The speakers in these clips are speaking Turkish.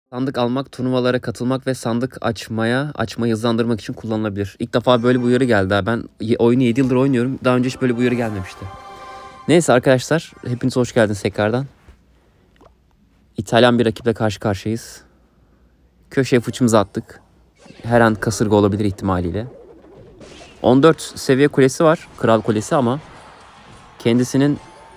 Sandık almak, turnuvalara katılmak ve sandık açmayı hızlandırmak için kullanılabilir. İlk defa böyle bir uyarı geldi ha. Ben oyunu 7 yıldır oynuyorum. Daha önce hiç böyle bir uyarı gelmemişti. Neyse arkadaşlar, hepiniz hoş geldiniz tekrardan. İtalyan bir rakiple karşı karşıyayız. Köşeye fıçımızı attık. Her an kasırga olabilir ihtimaliyle. 14 seviye kulesi var. Kral kulesi ama kendisinin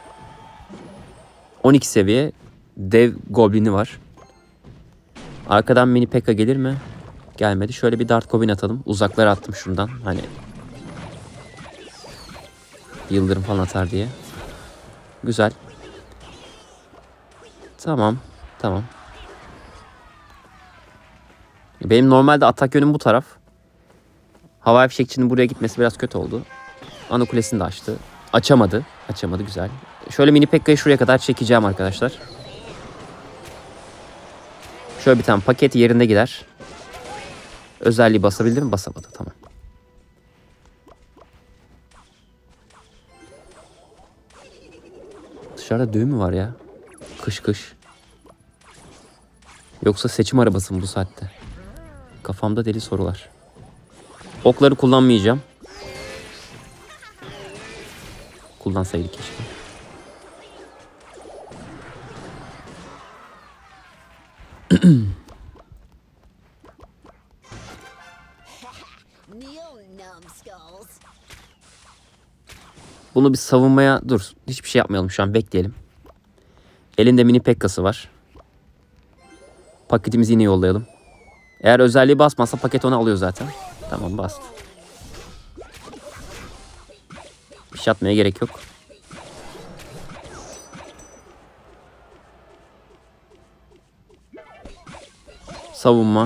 12 seviye dev goblini var. Arkadan mini P.E.K.K.A gelir mi? Gelmedi. Şöyle bir dart goblin atalım. Uzaklara attım şundan. Hani yıldırım falan atar diye. Güzel. Tamam. Tamam. Benim normalde atak yönüm bu taraf. Havai fişekçinin buraya gitmesi biraz kötü oldu. Ana kulesini de açtı. Açamadı. Açamadı, güzel. Şöyle mini P.E.K.K.A'yı şuraya kadar çekeceğim arkadaşlar. Şöyle bir tane paket yerinde gider. Özelliği basabildi mi? Basamadı. Tamam. Dışarıda düğün mü var ya? Kış kış. Yoksa seçim arabası mı bu saatte? Kafamda deli sorular. Okları kullanmayacağım. Kullansaydık keşke. Bunu bir savunmaya dur. Hiçbir şey yapmayalım şu an, bekleyelim. Elinde mini P.E.K.K.A'sı var. Paketimizi yine yollayalım. Eğer özelliği basmazsa paket onu alıyor zaten. Tamam, bastı. Bir şey atmaya gerek yok. Savunma.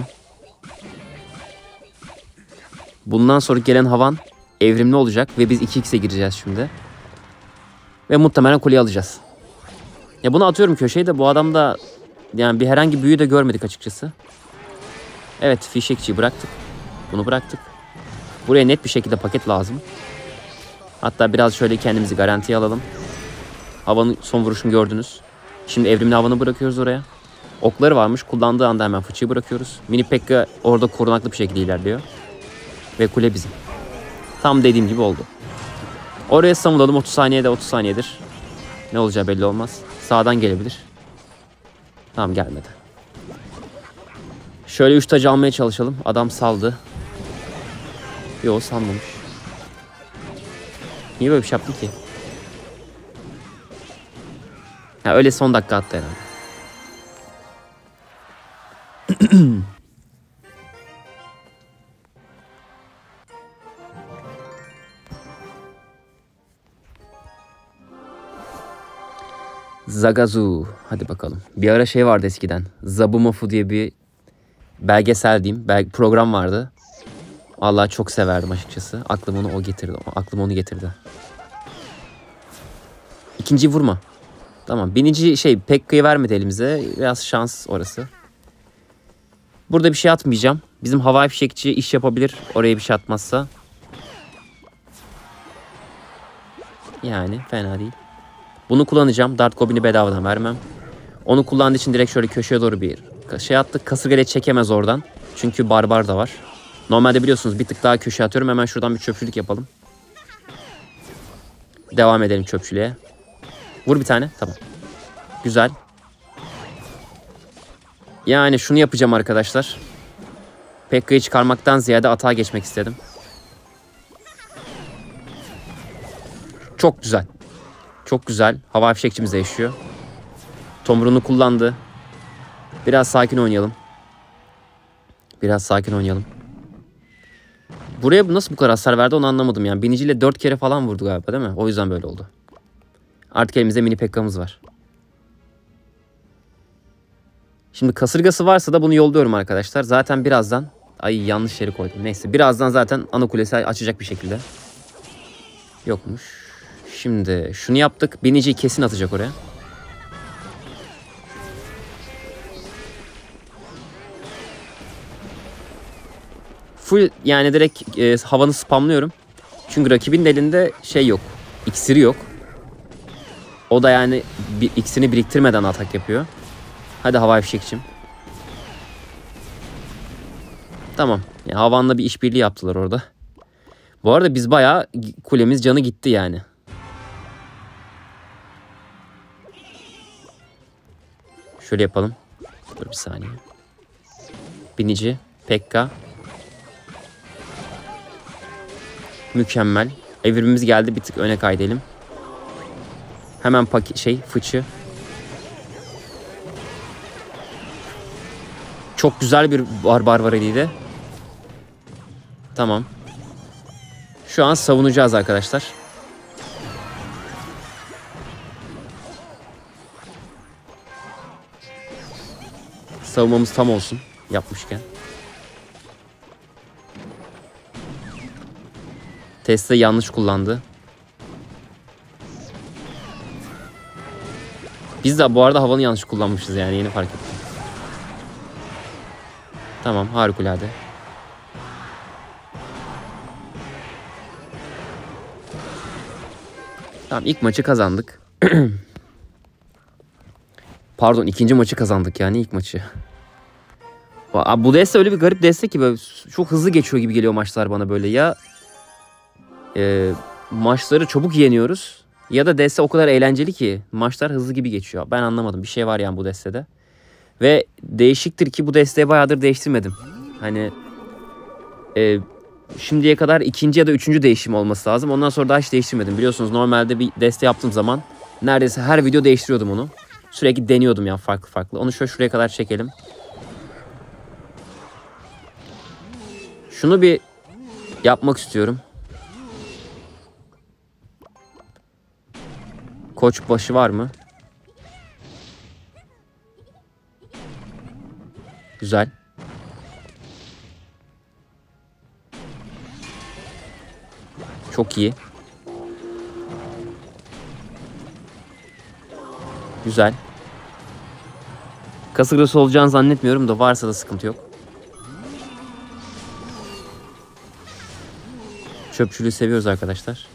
Bundan sonra gelen havan evrimli olacak ve biz 2x'e gireceğiz şimdi. Ve muhtemelen kuleyi alacağız. Ya bunu atıyorum köşeye de, bu adamda yani bir herhangi büyü de görmedik açıkçası. Evet, fişekçiyi bıraktık. Bunu bıraktık. Buraya net bir şekilde paket lazım. Hatta biraz şöyle kendimizi garantiye alalım. Havanın son vuruşunu gördünüz. Şimdi evrimli havanı bırakıyoruz oraya. Okları varmış. Kullandığı anda hemen fıçıyı bırakıyoruz. Mini P.E.K.K.A orada korunaklı bir şekilde ilerliyor. Ve kule bizim. Tam dediğim gibi oldu. Oraya samulalım. 30 saniyede 30 saniyedir. Ne olacağı belli olmaz. Sağdan gelebilir. Tamam, gelmedi. Şöyle 3 tacı almaya çalışalım. Adam saldı. Yok, salmamış. Niye böyle bir şey yaptı ki? Ha, öyle son dakika attı herhalde. Zagazu. Hadi bakalım. Bir ara şey vardı eskiden. Zabumafu diye bir belgesel diyeyim. Program vardı. Vallahi çok severdim açıkçası. Aklım onu getirdi. Aklım onu getirdi. İkinciyi vurma. Tamam. Birinci P.E.K.K.A'yı vermedi elimize. Biraz şans orası. Burada bir şey atmayacağım. Bizim havai fişekçi iş yapabilir. Oraya bir şey atmazsa. Yani fena değil. Bunu kullanacağım. Dart Goblin'i bedavadan vermem. Onu kullandığı için direkt şöyle köşeye doğru bir şey attık. Kasırgayla çekemez oradan. Çünkü barbar da var. Normalde biliyorsunuz bir tık daha köşeye atıyorum. Hemen şuradan bir çöpçülük yapalım. Devam edelim çöpçülüğe. Vur bir tane. Tamam. Güzel. Yani şunu yapacağım arkadaşlar. P.E.K.K.A'yı çıkarmaktan ziyade atağa geçmek istedim. Çok güzel. Çok güzel. Havai fişekçimiz de yaşıyor. Tomruğunu kullandı. Biraz sakin oynayalım. Biraz sakin oynayalım. Buraya nasıl bu kadar hasar verdi onu anlamadım yani. Biniciyle 4 kere falan vurdu galiba, değil mi? O yüzden böyle oldu. Artık elimizde mini P.E.K.K.A'mız var. Şimdi kasırgası varsa da bunu yolluyorum arkadaşlar. Zaten birazdan... Ay, yanlış yere koydum. Neyse, birazdan zaten ana kulesi açacak bir şekilde. Yokmuş. Şimdi şunu yaptık. Biniciyi kesin atacak oraya. Full yani direkt havanı spamlıyorum. Çünkü rakibin elinde şey yok. İksiri yok. O da yani iksirini biriktirmeden atak yapıyor. Hadi havai fişekçim. Tamam. Yani Havan'la bir işbirliği yaptılar orada. Bu arada biz bayağı kulemiz canı gitti yani. Şöyle yapalım. Dur bir saniye. Binici. Pekka. Mükemmel. Evrimimiz geldi. Bir tık öne kaydedelim. Hemen fıçı. Çok güzel bir barbariydi. Tamam. Şu an savunacağız arkadaşlar. Savunmamız tam olsun. Yapmışken. Tesla yanlış kullandı. Biz de bu arada Havan'ı yanlış kullanmışız yani. Yeni fark ettim. Tamam, harikulade. Tamam, ilk maçı kazandık. Pardon, ikinci maçı kazandık yani, ilk maçı. Bu deste öyle bir garip deste ki böyle çok hızlı geçiyor gibi geliyor maçlar bana böyle. Ya maçları çabuk yeniyoruz ya da deste o kadar eğlenceli ki maçlar hızlı gibi geçiyor. Ben anlamadım, bir şey var yani bu destede. Ve değişiktir ki bu desteği bayağıdır değiştirmedim. Hani şimdiye kadar ikinci ya da üçüncü değişim olması lazım. Ondan sonra daha hiç değiştirmedim. Biliyorsunuz normalde bir deste yaptığım zaman neredeyse her video değiştiriyordum onu. Sürekli deniyordum yani farklı farklı. Onu şuraya kadar çekelim. Şunu bir yapmak istiyorum. Koç başı var mı? Güzel. Çok iyi. Güzel. Kasırgası olacağını zannetmiyorum da varsa da sıkıntı yok. Çöpçülüğü seviyoruz arkadaşlar.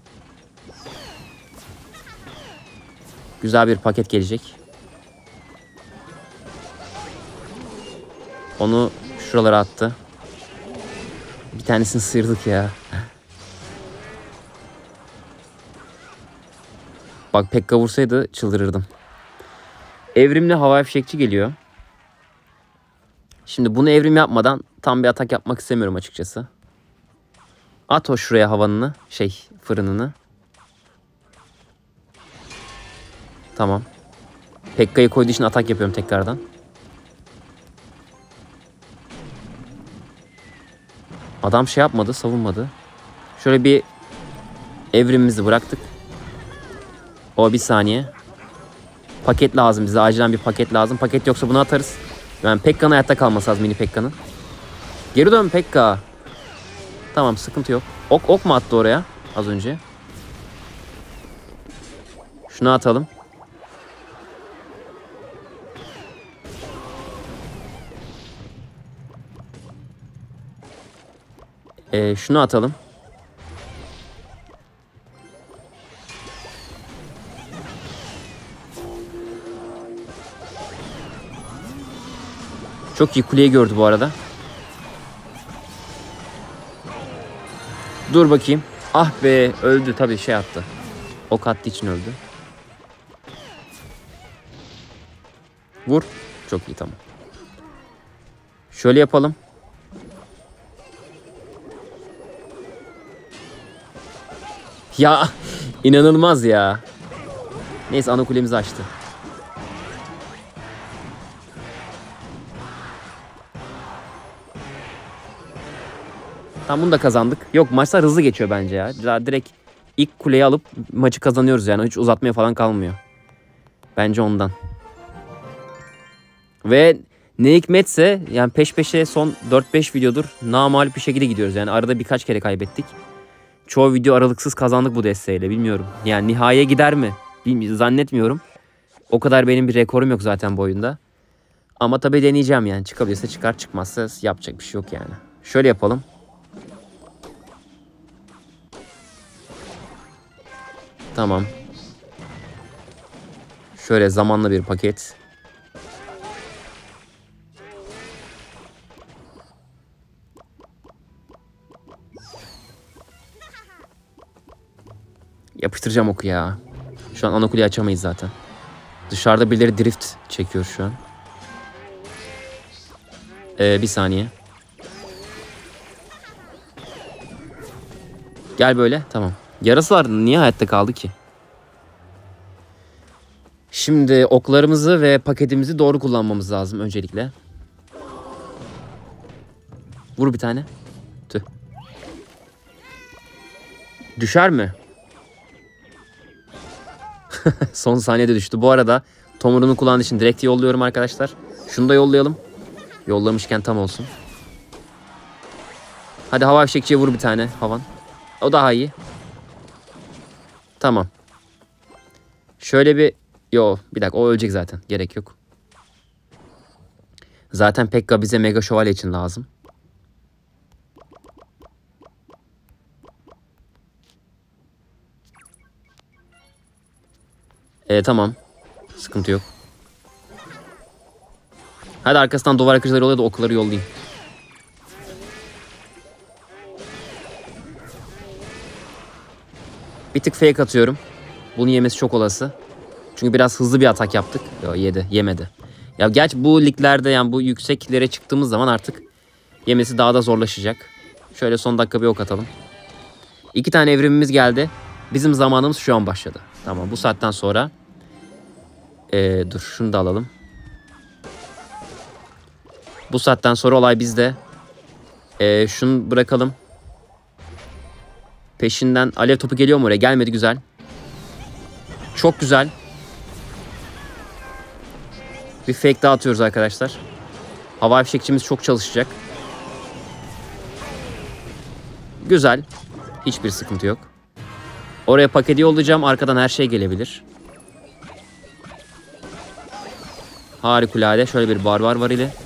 Güzel bir paket gelecek. Onu şuralara attı. Bir tanesini sıyırdık ya. Bak Pekka vursaydı çıldırırdım. Evrimli havai fişekçi geliyor. Şimdi bunu evrim yapmadan tam bir atak yapmak istemiyorum açıkçası. At o şuraya havanını, fırınını. Tamam. Pekka'yı koyduğu için atak yapıyorum tekrardan. Adam yapmadı, savunmadı. Şöyle bir evrimimizi bıraktık. O bir saniye. Paket lazım bize. Acilen bir paket lazım. Paket yoksa bunu atarız. Yani Pekka'nın hayatta kalması lazım, mini Pekka'nın. Geri dön Pekka. Tamam, sıkıntı yok. Ok mu attı oraya az önce? Şunu atalım. Şunu atalım. Çok iyi kuleyi gördü bu arada. Dur bakayım. Ah be, öldü tabii, attı. Ok attığı için öldü. Vur. Çok iyi, tamam. Şöyle yapalım. Ya inanılmaz ya. Neyse, ana kulemizi açtı. Tamam, bunu da kazandık. Yok, maçlar hızlı geçiyor bence ya. Daha direkt ilk kuleyi alıp maçı kazanıyoruz yani. Hiç uzatmaya falan kalmıyor. Bence ondan. Ve ne hikmetse yani peş peşe son 4-5 videodur namağlup bir şekilde gidiyoruz. Yani arada birkaç kere kaybettik. Çoğu video aralıksız kazandık bu desteğiyle, bilmiyorum. Yani nihaiye gider mi? Zannetmiyorum. O kadar benim bir rekorum yok zaten bu oyunda. Ama tabii deneyeceğim yani. Çıkabilirse çıkar, çıkmazsa yapacak bir şey yok yani. Şöyle yapalım. Tamam. Şöyle zamanla bir paket. Yapıştıracağım oku ya. Şu an anakuleyi açamayız zaten. Dışarıda birileri drift çekiyor şu an. Bir saniye. Gel böyle. Tamam. Yarası var. Niye hayatta kaldı ki? Şimdi oklarımızı ve paketimizi doğru kullanmamız lazım öncelikle. Vur bir tane. Tüh. Düşer mi? Son saniyede düştü. Bu arada Tomur'unu kullandığı için direkt yolluyorum arkadaşlar. Şunu da yollayalım. Yollamışken tam olsun. Hadi hava fişekçiye vur bir tane havan. O daha iyi. Tamam. Şöyle bir... Yo bir dakika o ölecek zaten. Gerek yok. Zaten Pekka bize Mega Şövalye için lazım. Tamam. Sıkıntı yok. Hadi arkasından duvar akıcıları oluyor da okları yollayayım. Bir tık fake atıyorum. Bunu yemesi çok olası. Çünkü biraz hızlı bir atak yaptık. Yo, yemedi. Ya gerçi bu liglerde yani bu yükseklere çıktığımız zaman artık yemesi daha da zorlaşacak. Şöyle son dakika bir ok atalım. 2 tane evrimimiz geldi. Bizim zamanımız şu an başladı. Tamam bu saatten sonra. Dur şunu da alalım. Bu saatten sonra olay bizde. Şunu bırakalım. Peşinden alev topu geliyor mu oraya? Gelmedi, güzel. Çok güzel. Bir fake daha atıyoruz arkadaşlar. Hava fişekçimiz çok çalışacak. Güzel. Hiçbir sıkıntı yok. Oraya paketi yollayacağım. Arkadan her şey gelebilir. Harikulade. Şöyle bir barbar var ile.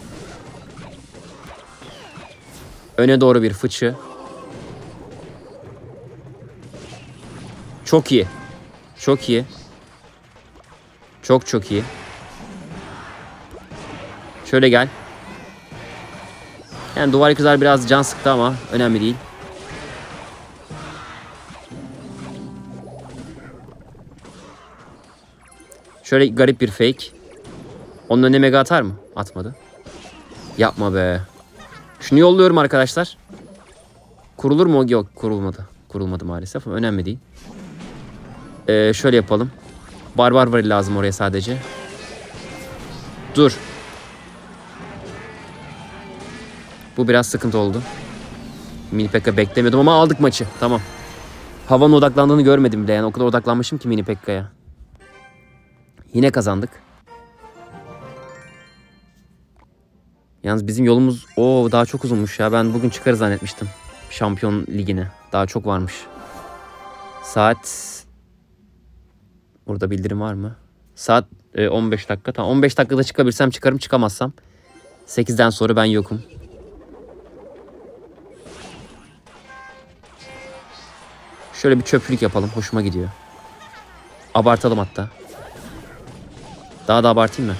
Öne doğru bir fıçı. Çok iyi. Çok iyi. Çok iyi. Şöyle gel. Yani duvar kızar biraz can sıktı ama önemli değil. Şöyle garip bir fake. Onun önüne mega atar mı? Atmadı. Yapma be. Şunu yolluyorum arkadaşlar. Kurulur mu? Yok, kurulmadı. Kurulmadı maalesef ama önemli değil. Şöyle yapalım. Barbar var lazım oraya sadece. Dur. Bu biraz sıkıntı oldu. Mini Pekka beklemiyordum ama aldık maçı. Tamam. Havanın odaklandığını görmedim bile. Yani o kadar odaklanmışım ki Mini Pekka'ya. Yine kazandık. Yalnız bizim yolumuz daha çok uzunmuş ya. Ben bugün çıkarız zannetmiştim. Şampiyon ligine. Daha çok varmış. Saat... Burada bildirim var mı? Saat 15 dakika. Tamam 15 dakikada çıkabilsem çıkarım, çıkamazsam 8'den sonra ben yokum. Şöyle bir çöplük yapalım. Hoşuma gidiyor. Abartalım hatta. Daha da abartayım mı?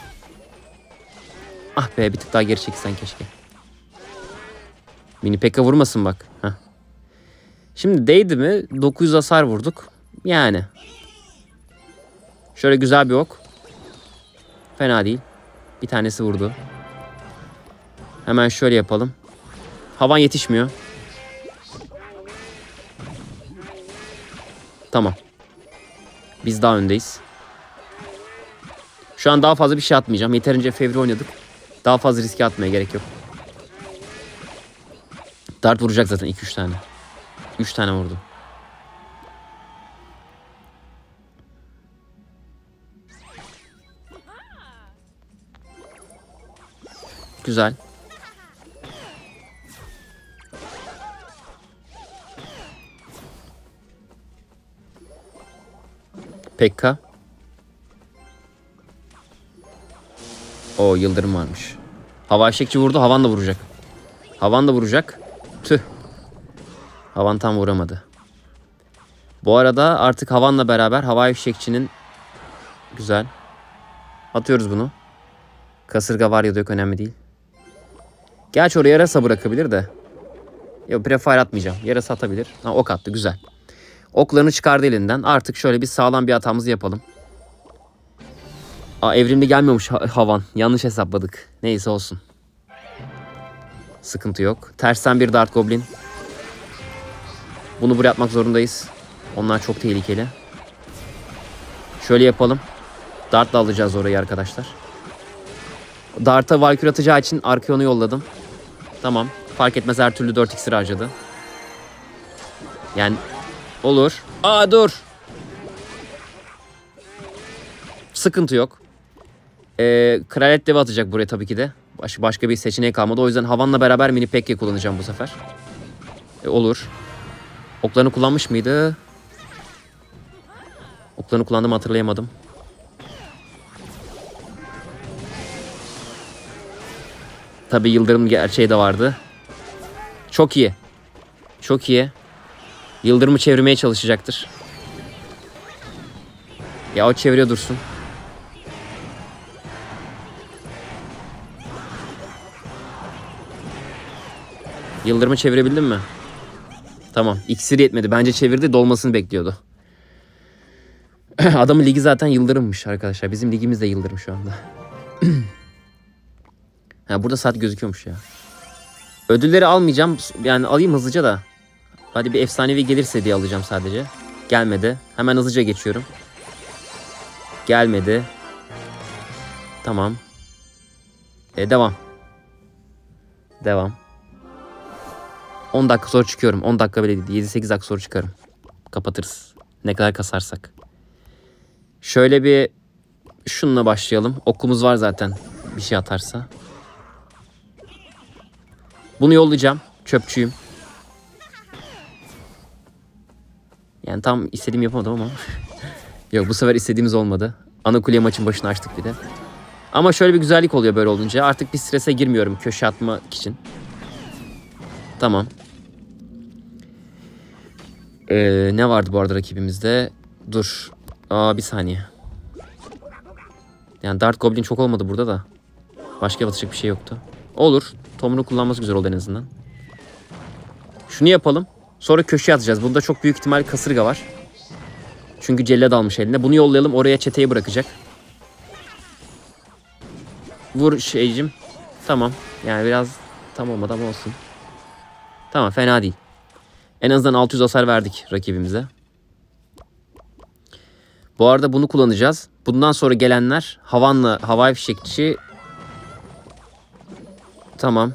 Ah be, bir tık daha geri çekilsen keşke. Mini Pekka vurmasın bak. Heh. Şimdi değdi mi? 900 hasar vurduk. Yani. Şöyle güzel bir ok. Fena değil. Bir tanesi vurdu. Hemen şöyle yapalım. Havan yetişmiyor. Tamam. Biz daha öndeyiz. Şu an daha fazla bir şey atmayacağım. Yeterince fevri oynadık. Daha fazla riske atmaya gerek yok. Dart vuracak zaten 2-3 tane. 3 tane vurdu. Güzel. Pekka. O yıldırım varmış. Hava fişekçi vurdu. Havan da vuracak. Havan da vuracak. Tüh. Havan tam vuramadı. Bu arada artık Havan'la beraber havai fişekçinin güzel. Atıyoruz bunu. Kasırga var ya da yok, önemli değil. Gerçi oraya yarasa bırakabilir de. Yok, prefire atmayacağım. Yarasa atabilir. Ha, ok attı, güzel. Oklarını çıkardı elinden. Artık şöyle bir sağlam bir hatamızı yapalım. Evrimli gelmiyormuş havan. Yanlış hesapladık. Neyse olsun. Sıkıntı yok. Tersten bir Dart Goblin. Bunu buraya atmak zorundayız. Onlar çok tehlikeli. Şöyle yapalım. Dart'la alacağız orayı arkadaşlar. Dart'a Valkyrie atacağı için Arkeon'u yolladım. Tamam. Fark etmez, her türlü 4 iksir harcadı. Yani olur. Dur. Sıkıntı yok. Kraliyet devi atacak buraya tabii ki de. Başka bir seçeneği kalmadı. O yüzden Havan'la beraber mini Pekka kullanacağım bu sefer. Olur. Oklarını kullanmış mıydı? Oklarını kullandım, hatırlayamadım. Tabii Yıldırım gerçeği de vardı. Çok iyi. Çok iyi. Yıldırım'ı çevirmeye çalışacaktır. Ya o çeviriyor dursun. Yıldırım'ı çevirebildin mi? Tamam. İksir yetmedi. Bence çevirdi. Dolmasını bekliyordu. Adamın ligi zaten Yıldırım'mış arkadaşlar. Bizim ligimiz de Yıldırım şu anda. Burada saat gözüküyormuş ya. Ödülleri almayacağım. Yani alayım hızlıca da. Hadi bir efsanevi gelirse diye alacağım sadece. Gelmedi. Hemen hızlıca geçiyorum. Gelmedi. Tamam. Devam. Devam. 10 dakika sonra çıkıyorum. 10 dakika bile değil. 7-8 dakika sonra çıkarım. Kapatırız. Ne kadar kasarsak. Şöyle bir şununla başlayalım. Okumuz var zaten. Bir şey atarsa. Bunu yollayacağım. Çöpçüyüm. Yani tam istediğimi yapamadım ama. Yok, bu sefer istediğimiz olmadı. Ana kuleye maçın başına açtık bir de. Ama şöyle bir güzellik oluyor böyle olunca. Artık bir strese girmiyorum köşe atmak için. Tamam. Ne vardı bu arada rakibimizde? Dur. Bir saniye. Yani Dart Goblin çok olmadı burada da. Başka atacak bir şey yoktu. Olur. Tom'unu kullanması güzel oldu en azından. Şunu yapalım. Sonra köşeye atacağız. Bunda çok büyük ihtimal kasırga var. Çünkü cellad almış eline. Bunu yollayalım. Oraya çeteyi bırakacak. Vur şeycim. Tamam. Yani biraz tam olmadı ama olsun. Tamam, fena değil. En azından 600 hasar verdik rakibimize. Bu arada bunu kullanacağız. Bundan sonra gelenler Havan'la havai fişekçi. Tamam.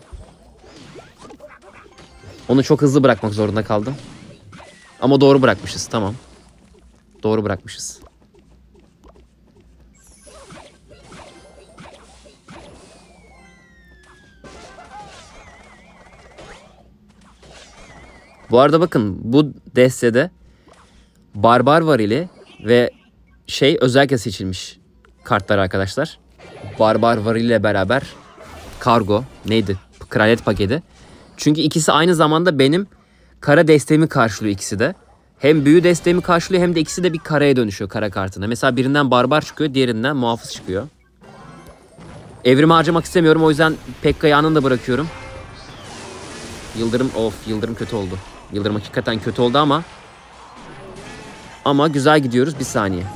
Onu çok hızlı bırakmak zorunda kaldım. Ama doğru bırakmışız. Tamam. Doğru bırakmışız. Bu arada bakın, bu destede Barbar Varili ve özellikle seçilmiş kartlar arkadaşlar. Barbar Varili ile beraber Kargo neydi? Kraliyet paketi. Çünkü ikisi aynı zamanda benim kara desteğimi karşılıyor ikisi de. Hem büyü desteğimi karşılıyor hem de ikisi de bir karaya dönüşüyor kara kartına. Mesela birinden barbar çıkıyor, diğerinden muhafız çıkıyor. Evrimi harcamak istemiyorum, o yüzden Pekka'yı anında bırakıyorum. Yıldırım, Yıldırım kötü oldu. Yıldırım hakikaten kötü oldu ama güzel gidiyoruz. Bir saniye.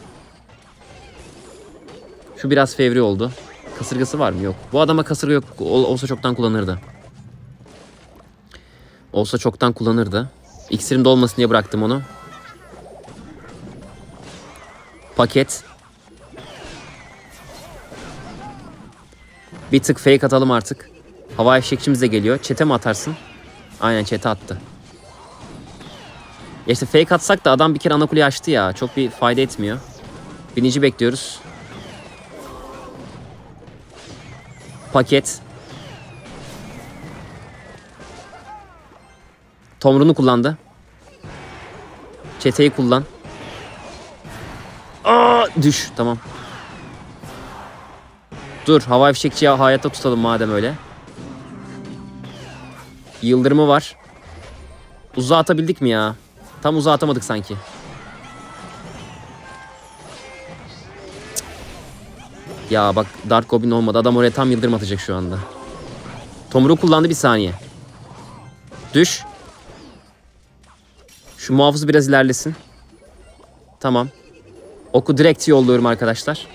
Şu biraz fevri oldu. Kasırgası var mı? Yok. Bu adama kasırga yok. Olsa çoktan kullanırdı. Olsa çoktan kullanırdı. İksirim dolmasın diye bıraktım onu. Paket. Bir tık fake atalım artık. Havai fişekçimiz de geliyor. Çete mi atarsın? Aynen, çete attı. Ya işte fake atsak da adam bir kere ana kuleyi açtı ya. Çok bir fayda etmiyor. Binici bekliyoruz. Paket. Tomrunu kullandı. Çeteyi kullan. Düş. Tamam. Dur. Havai fişekçiyi hayatta tutalım madem öyle. Yıldırımı var. Uzağa atabildik mi ya? Tam uzağa atamadık sanki. Ya bak, Dark Goblin olmadı. Adam oraya tam yıldırım atacak şu anda. Tomru kullandı, bir saniye. Düş. Şu muhafızı biraz ilerlesin. Tamam. Oku direkt yolluyorum arkadaşlar.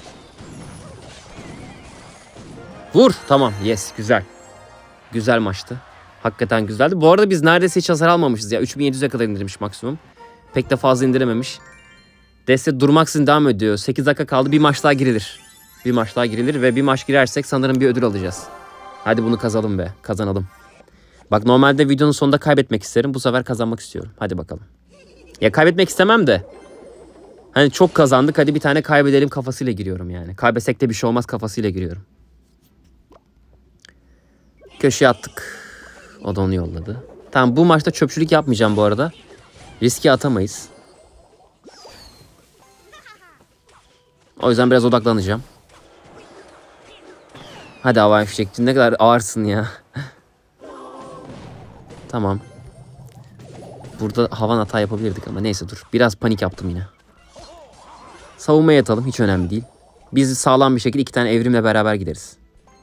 Vur. Tamam. Yes. Güzel. Güzel maçtı. Hakikaten güzeldi. Bu arada biz neredeyse hiç hasar almamışız ya. 3700'e kadar indirmiş maksimum. Pek de fazla indirememiş. Deste durmaksızın devam ediyor. 8 dakika kaldı. Bir maç daha girilir. Bir maç daha girilir ve bir maç girersek sanırım bir ödül alacağız. Hadi bunu kazanalım be. Kazanalım. Bak normalde videonun sonunda kaybetmek isterim. Bu sefer kazanmak istiyorum. Hadi bakalım. Ya kaybetmek istemem de. Hani çok kazandık. Hadi bir tane kaybedelim kafasıyla giriyorum yani. Kaybetsek de bir şey olmaz kafasıyla giriyorum. Köşeye attık. O da onu yolladı. Tamam bu maçta çöpçülük yapmayacağım bu arada. Riske atamayız. O yüzden biraz odaklanacağım. Hadi havai fişekçi ne kadar ağırsın ya. Tamam. Burada havan hata yapabilirdik ama neyse dur. Biraz panik yaptım yine. Savunmaya yatalım hiç önemli değil. Biz sağlam bir şekilde 2 tane evrimle beraber gideriz.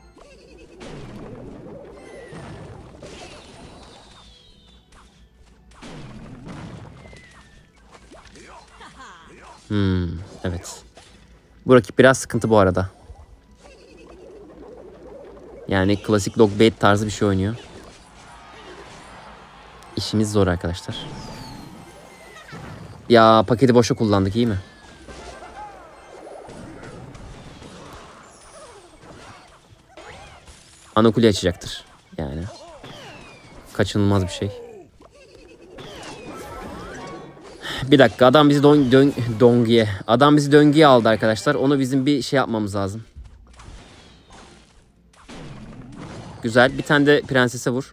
Evet. Bu rakip biraz sıkıntı bu arada. Yani klasik logbait tarzı bir şey oynuyor. İşimiz zor arkadaşlar. Ya paketi boşa kullandık iyi mi? Anakuli açacaktır. Yani. Kaçınılmaz bir şey. Bir dakika adam bizi Adam bizi döngüye aldı arkadaşlar. Onu bizim bir şey yapmamız lazım. Güzel. Bir tane de prensese vur.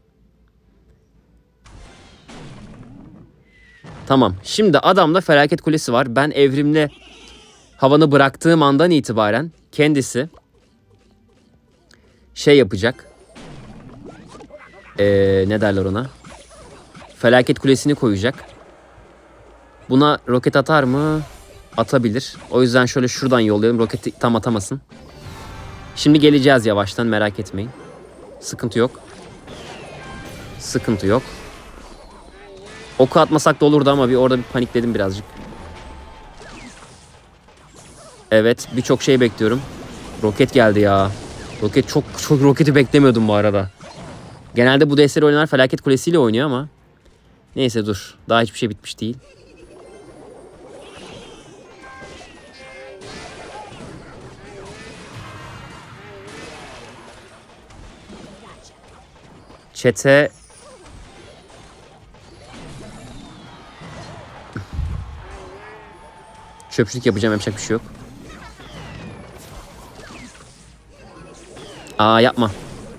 Tamam. Şimdi adamda felaket kulesi var. Ben evrimli havanı bıraktığım andan itibaren kendisi şey yapacak. Ne derler ona? Felaket kulesini koyacak. Buna roket atar mı? Atabilir. O yüzden şöyle şuradan yollayalım. Roketi tam atamasın. Şimdi geleceğiz yavaştan merak etmeyin. Sıkıntı yok. Sıkıntı yok. Oku atmasak da olurdu ama orada bir panikledim birazcık. Evet birçok şey bekliyorum. Roket geldi ya. Roket çok roketi beklemiyordum bu arada. Genelde bu desteli oynayanlar felaket kulesiyle oynuyor ama. Neyse dur. Daha hiçbir şey bitmiş değil. Çete çöpçülük yapacağım, yapacak bir şey yok. Aa yapma.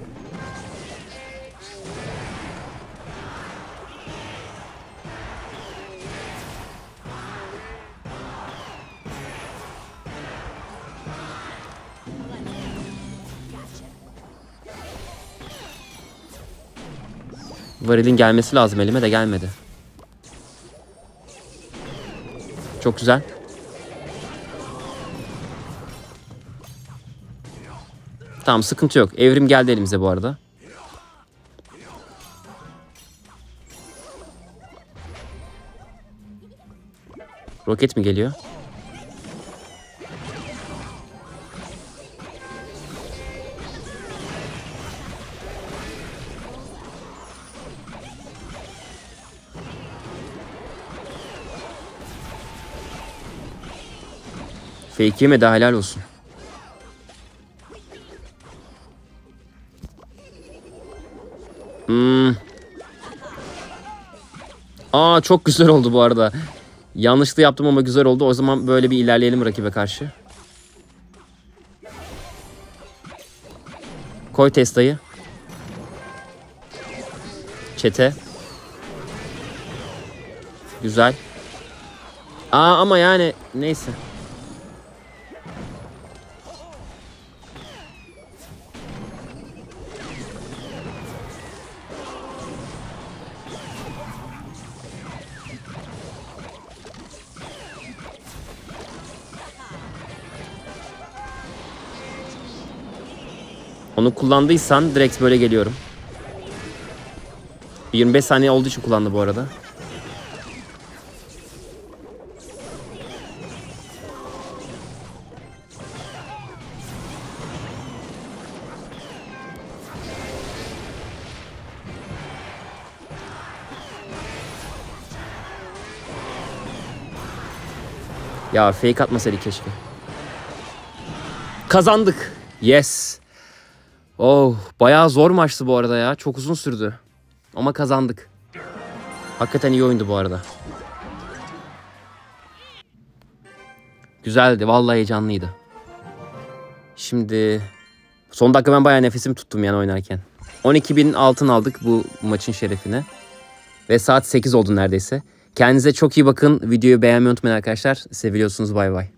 Varil'in gelmesi lazım elime de gelmedi. Çok güzel. Tamam sıkıntı yok. Evrim geldi elimize bu arada. Roket mi geliyor? Fake yeme de helal olsun. Aa çok güzel oldu bu arada. Yanlışlıkla yaptım ama güzel oldu. O zaman böyle bir ilerleyelim rakibe karşı. Koy Tesla'yı. Çete. Güzel. Aa ama yani neyse. Onu kullandıysan direkt böyle geliyorum. 25 saniye olduğu için kullandı bu arada. Ya fake atmasaydı keşke. Kazandık. Yes. Oh, bayağı zor maçtı bu arada ya. Çok uzun sürdü. Ama kazandık. Hakikaten iyi oyundu bu arada. Güzeldi. Vallahi heyecanlıydı. Şimdi son dakika ben bayağı nefesimi tuttum yani oynarken. 12.000 altın aldık bu maçın şerefine. Ve saat 8 oldu neredeyse. Kendinize çok iyi bakın. Videoyu beğenmeyi unutmayın arkadaşlar. Seviyorsunuz. Bay bay.